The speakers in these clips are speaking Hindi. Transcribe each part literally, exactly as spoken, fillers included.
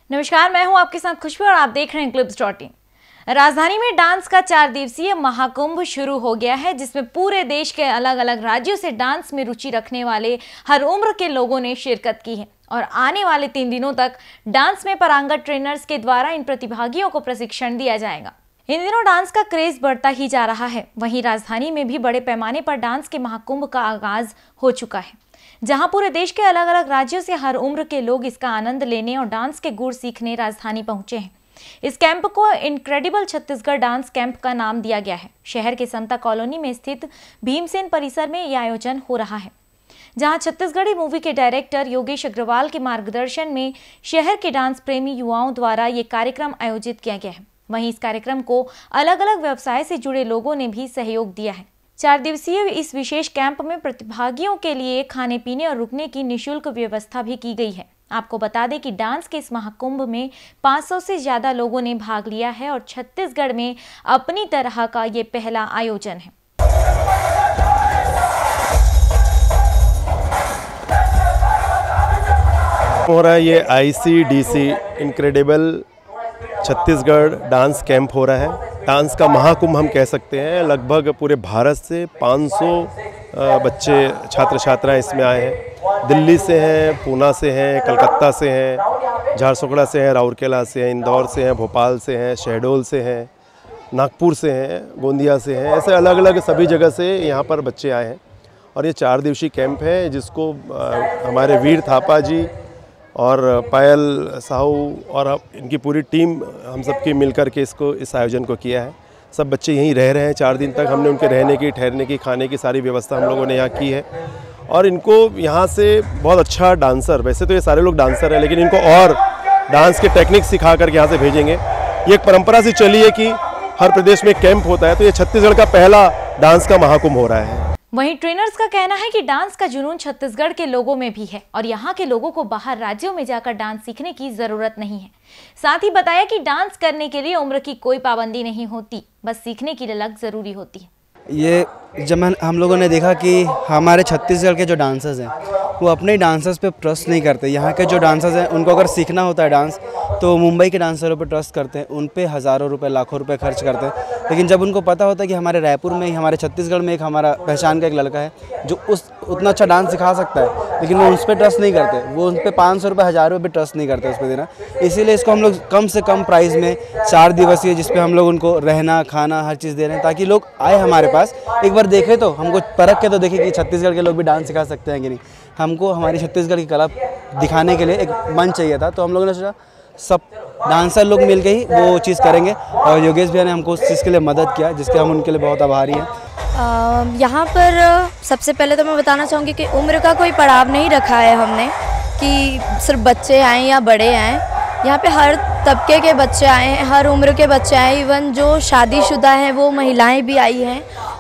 नमस्कार, मैं हूं आपके साथ खुशबू और आप देख रहे हैं क्लिप्स डॉट इन। राजधानी में डांस का चार दिवसीय महाकुंभ शुरू हो गया है, जिसमें पूरे देश के अलग अलग राज्यों से डांस में रुचि रखने वाले हर उम्र के लोगों ने शिरकत की है और आने वाले तीन दिनों तक डांस में पारंगत ट्रेनर्स के द्वारा इन प्रतिभागियों को प्रशिक्षण दिया जाएगा। इन दिनों डांस का क्रेज बढ़ता ही जा रहा है। वहीं राजधानी में भी बड़े पैमाने पर डांस के महाकुंभ का आगाज हो चुका है, जहां पूरे देश के अलग अलग राज्यों से हर उम्र के लोग इसका आनंद लेने और डांस के गुर सीखने राजधानी पहुंचे हैं। इस कैंप को इनक्रेडिबल छत्तीसगढ़ डांस कैंप का नाम दिया गया है। शहर के समता कॉलोनी में स्थित भीमसेन परिसर में यह आयोजन हो रहा है, जहां छत्तीसगढ़ी मूवी के डायरेक्टर योगेश अग्रवाल के मार्गदर्शन में शहर के डांस प्रेमी युवाओं द्वारा ये कार्यक्रम आयोजित किया गया है। वहीं इस कार्यक्रम को अलग अलग व्यवसाय से जुड़े लोगों ने भी सहयोग दिया है। चार दिवसीय इस विशेष कैंप में प्रतिभागियों के लिए खाने पीने और रुकने की निःशुल्क व्यवस्था भी की गई है। आपको बता दें कि डांस के इस महाकुंभ में पाँच सौ से ज्यादा लोगों ने भाग लिया है और छत्तीसगढ़ में अपनी तरह का ये पहला आयोजन है। हो रहा है ये I C D C incredible Chhattisgarh dance camp हो रहा है। डांस का महाकुंभ हम कह सकते हैं। लगभग पूरे भारत से पाँच सौ बच्चे छात्र छात्राएं इसमें आए हैं। दिल्ली से हैं, पूना से हैं, कलकत्ता से हैं, झारसुगड़ा से हैं, राउरकेला से हैं, इंदौर से हैं, भोपाल से हैं, शहडोल से हैं, नागपुर से हैं, गोंदिया से हैं। ऐसे अलग अलग सभी जगह से यहाँ पर बच्चे आए हैं और ये चार दिवसीय कैंप है, जिसको हमारे वीर थापा जी और पायल साहू और इनकी पूरी टीम हम सबकी मिलकर के इसको इस आयोजन को किया है। सब बच्चे यहीं रह रहे हैं चार दिन तक। हमने उनके रहने की, ठहरने की, खाने की सारी व्यवस्था हम लोगों ने यहाँ की है और इनको यहाँ से बहुत अच्छा डांसर, वैसे तो ये सारे लोग डांसर हैं, लेकिन इनको और डांस के टेक्निक सिखा करके यहाँ से भेजेंगे। ये एक परंपरा से चली है कि हर प्रदेश में कैंप होता है, तो ये छत्तीसगढ़ का पहला डांस का महाकुंभ हो रहा है। वहीं ट्रेनर्स का कहना है कि डांस का जुनून छत्तीसगढ़ के लोगों में भी है और यहाँ के लोगों को बाहर राज्यों में जाकर डांस सीखने की जरूरत नहीं है। साथ ही बताया कि डांस करने के लिए उम्र की कोई पाबंदी नहीं होती, बस सीखने की ललक जरूरी होती है। ये जब हम लोगों ने देखा कि हमारे छत्तीसगढ़ के जो डांसर्स हैं वो अपने डांसर्स पे ट्रस्ट नहीं करते। यहाँ के जो डांसर्स हैं उनको अगर सीखना होता है डांस तो मुंबई के डांसरों पे ट्रस्ट करते हैं, उन पे हज़ारों रुपए लाखों रुपए खर्च करते हैं। लेकिन जब उनको पता होता है कि हमारे रायपुर में ही, हमारे छत्तीसगढ़ में एक हमारा पहचान का एक लड़का है जो उस उतना अच्छा डांस सिखा सकता है, लेकिन वो उस पर ट्रस्ट नहीं करते, वो उन पर पाँच सौ रुपये हज़ार रुपये ट्रस्ट नहीं करते उस पर देना। इसीलिए इसको हम लोग कम से कम प्राइस में चार दिवसीय, जिस पे हम लोग उनको रहना खाना हर चीज़ दे रहे हैं, ताकि लोग आए हमारे पास, एक बार देखें तो हमको परख के तो देखें कि छत्तीसगढ़ के लोग भी डांस सिखा सकते हैं कि नहीं। हमको हमारी छत्तीसगढ़ की कला दिखाने के लिए एक मंच चाहिए था, तो हम लोगों ने सोचा सब डांसर लोग मिल के ही वो चीज़ करेंगे और योगेश भैया ने हमको उस चीज़ के लिए मदद किया, जिसके हम उनके लिए बहुत आभारी हैं। यहाँ पर सबसे पहले तो मैं बताना चाहूँगी कि उम्र का कोई पड़ाव नहीं रखा है हमने कि सिर्फ बच्चे आएँ या बड़े आएँ। यहाँ पे हर तबके के बच्चे आए हैं, हर उम्र के बच्चे आए, इवन जो शादीशुदा हैं वो महिलाएं भी आई हैं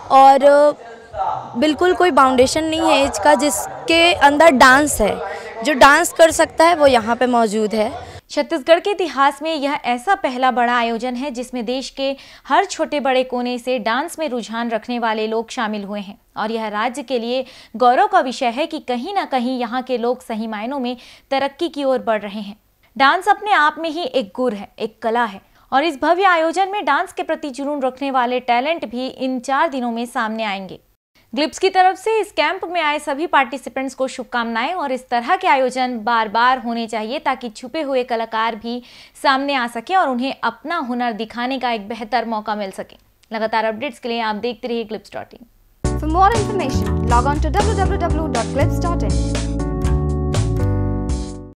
और बिल्कुल कोई बाउंडेशन नहीं है एज का। जिसके अंदर डांस है, जो डांस कर सकता है, वो यहाँ पे मौजूद है। छत्तीसगढ़ के इतिहास में यह ऐसा पहला बड़ा आयोजन है जिसमें देश के हर छोटे बड़े कोने से डांस में रुझान रखने वाले लोग शामिल हुए हैं और यह राज्य के लिए गौरव का विषय है कि कहीं ना कहीं यहाँ के लोग सही मायनों में तरक्की की ओर बढ़ रहे हैं। डांस अपने आप में ही एक गुर है, एक कला है और इस भव्य आयोजन में डांस के प्रति जुनून रखने वाले टैलेंट भी इन चार दिनों में सामने आएंगे। ग्लिप्स की तरफ से इस कैंप में आए सभी पार्टिसिपेंट्स को शुभकामनाएं और इस तरह के आयोजन बार बार होने चाहिए ताकि छुपे हुए कलाकार भी सामने आ सके और उन्हें अपना हुनर दिखाने का एक बेहतर मौका मिल सके। लगातार अपडेट्स के लिए आप देखते रहिए clips dot in. For more information, log on to w w w dot clips dot in.